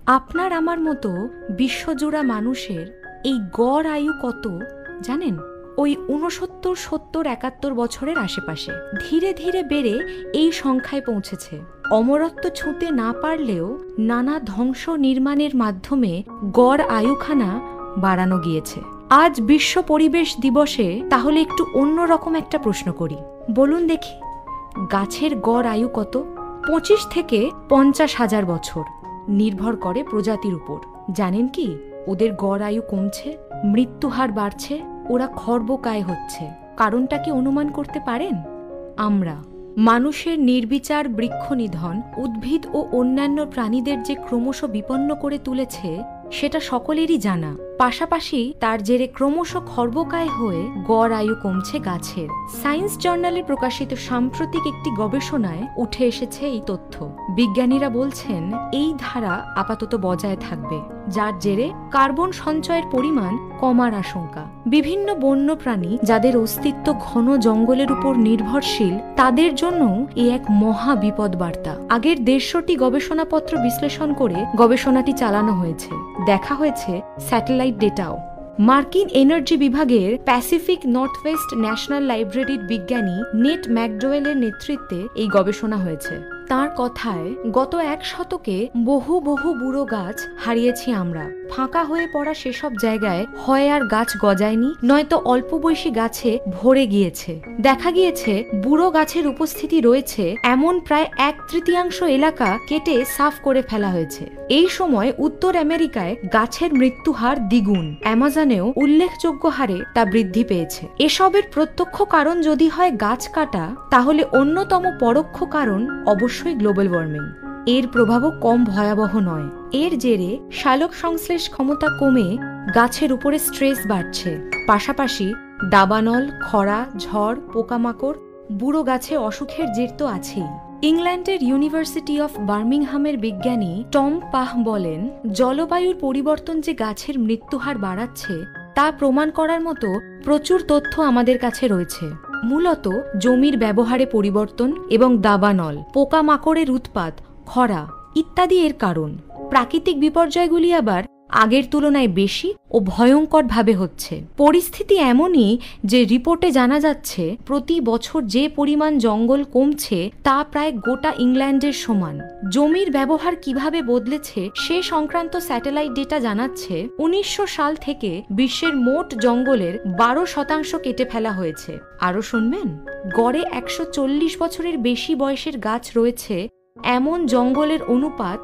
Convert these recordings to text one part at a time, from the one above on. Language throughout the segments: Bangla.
আপনার আমার মতো বিশ্বজোড়া মানুষের এই গড় আয়ু কত জানেন? ওই 69, 70, 71 বছরের আশেপাশে ধীরে ধীরে বেড়ে এই সংখ্যায় পৌঁছেছে। অমরত্ব ছুঁতে না পারলেও নানা ধ্বংস নির্মাণের মাধ্যমে গড় আয়ুখানা বাড়ানো গিয়েছে। আজ বিশ্ব পরিবেশ দিবসে তাহলে একটু অন্যরকম একটা প্রশ্ন করি। বলুন দেখি, গাছের গড় আয়ু কত? 25 থেকে 50,000 বছর। নির্ভর করে প্রজাতির উপর। জানেন কি, ওদের গড় আয়ু কমছে, মৃত্যুহার বাড়ছে, ওরা খর্বকায় হচ্ছে। কারণটা কি অনুমান করতে পারেন? আমরা মানুষের নির্বিচার বৃক্ষ নিধন উদ্ভিদ ও অন্যান্য প্রাণীদের যে ক্রমশ বিপন্ন করে তুলেছে সেটা সকলেরই জানা। পাশাপাশি তার জেরে ক্রমশ খর্বকায় হয়ে গড় আয়ু কমছে গাছের। সায়েন্স জার্নালে প্রকাশিত সাম্প্রতিক একটি গবেষণায় উঠে এসেছে এই তথ্য। বিজ্ঞানীরা বলছেন এই ধারা আপাতত বজায় থাকবে, যার জেরে কার্বন সঞ্চয়ের পরিমাণ কমার আশঙ্কা। বিভিন্ন বন্যপ্রাণী যাদের অস্তিত্ব ঘন জঙ্গলের উপর নির্ভরশীল, তাদের জন্য এ এক মহা বিপদ বার্তা। আগের 150টি গবেষণাপত্র বিশ্লেষণ করে গবেষণাটি চালানো হয়েছে। দেখা হয়েছে স্যাটেলাইট ডেটাও। মার্কিন এনার্জি বিভাগের প্যাসিফিক নর্থওয়েস্ট ন্যাশনাল লাইব্রেরির বিজ্ঞানী নেট ম্যাকডোয়েলের নেতৃত্বে এই গবেষণা হয়েছে। তার কথায় গত 1 শতকে বহু বহু বুড়ো গাছ হারিয়েছি আমরা। ফাঁকা হয়ে পড়া সেসব জায়গায় হয় আর গাছ গজায়নি, নয়তো অল্প বয়সী গাছে ভরে গিয়েছে। দেখা গিয়েছে বুড়ো গাছের উপস্থিতি রয়েছে এমন প্রায় 1/3 এলাকা কেটে সাফ করে ফেলা হয়েছে। এই সময় উত্তর আমেরিকায় গাছের মৃত্যুহার দ্বিগুণ, অ্যামাজনেও উল্লেখযোগ্য হারে তা বৃদ্ধি পেয়েছে। এসবের প্রত্যক্ষ কারণ যদি হয় গাছ কাটা, তাহলে অন্যতম পরোক্ষ কারণ অবশ্যই গ্লোবাল ওয়ার্মিং। এর প্রভাবও কম ভয়াবহ নয়। এর জেরে সালোক সংশ্লেষ ক্ষমতা কমে গাছের উপরে স্ট্রেস বাড়ছে। পাশাপাশি দাবানল, খরা, ঝড়, পোকামাকড়, বুড়ো গাছে অসুখের জের তো আছেই। ইংল্যান্ডের ইউনিভার্সিটি অফ বার্মিংহামের বিজ্ঞানী টম পাহ বলেন, জলবায়ুর পরিবর্তন যে গাছের মৃত্যুহার বাড়াচ্ছে তা প্রমাণ করার মতো প্রচুর তথ্য আমাদের কাছে রয়েছে। মূলত জমির ব্যবহারে পরিবর্তন এবং দাবানল, পোকামাকড়ের উৎপাত, খরা ইত্যাদি এর কারণ। প্রাকৃতিক বিপর্যয়গুলি আবার আগের তুলনায় বেশি ও ভয়ঙ্কর ভাবে হচ্ছে। পরিস্থিতি এমনই যে রিপোর্টে জানা যাচ্ছে প্রতি বছর যে পরিমাণ জঙ্গল কমছে তা প্রায় গোটা ইংল্যান্ডের সমান। জমির ব্যবহার কিভাবে বদলেছে সে সংক্রান্ত স্যাটেলাইট ডেটা জানাচ্ছে 1900 সাল থেকে বিশ্বের মোট জঙ্গলের 12% কেটে ফেলা হয়েছে। আরও শুনবেন, গড়ে 140 বছরের বেশি বয়সের গাছ রয়েছে এমন জঙ্গলের অনুপাত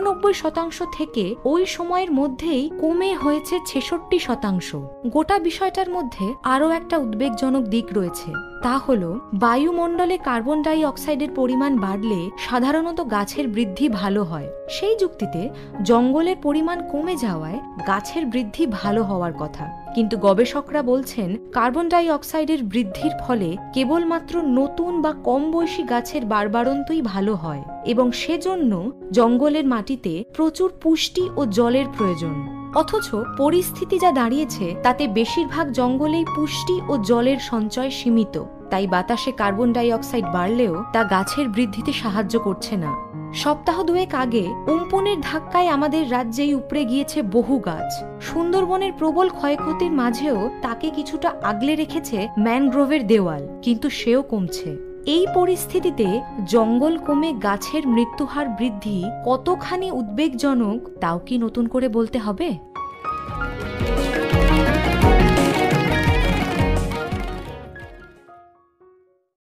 89% থেকে ওই সময়ের মধ্যেই কমে হয়েছে 66%। গোটা বিষয়টার মধ্যে আরও একটা উদ্বেগজনক দিক রয়েছে। তা হলো বায়ুমণ্ডলে কার্বন ডাই অক্সাইডের পরিমাণ বাড়লে সাধারণত গাছের বৃদ্ধি ভালো হয়। সেই যুক্তিতে জঙ্গলের পরিমাণ কমে যাওয়ায় গাছের বৃদ্ধি ভালো হওয়ার কথা। কিন্তু গবেষকরা বলছেন কার্বন ডাই অক্সাইডের বৃদ্ধির ফলে কেবলমাত্র নতুন বা কম বয়সী গাছের বাড়বাড়ন্তই ভালো হয় এবং সেজন্য জঙ্গলের মাটিতে প্রচুর পুষ্টি ও জলের প্রয়োজন। অথচ পরিস্থিতি যা দাঁড়িয়েছে তাতে বেশিরভাগ জঙ্গলেই পুষ্টি ও জলের সঞ্চয় সীমিত। তাই বাতাসে কার্বন ডাই অক্সাইড বাড়লেও তা গাছের বৃদ্ধিতে সাহায্য করছে না। সপ্তাহ 2 আগে উম্পুনের ধাক্কায় আমাদের রাজ্যেই উপড়ে গিয়েছে বহু গাছ। সুন্দরবনের প্রবল ক্ষয়ক্ষতির মাঝেও তাকে কিছুটা আগলে রেখেছে ম্যানগ্রোভের দেওয়াল, কিন্তু সেও কমছে। এই পরিস্থিতিতে জঙ্গল কমে গাছের মৃত্যুহার বৃদ্ধি কতখানি উদ্বেগজনক তাও কি নতুন করে বলতে হবে?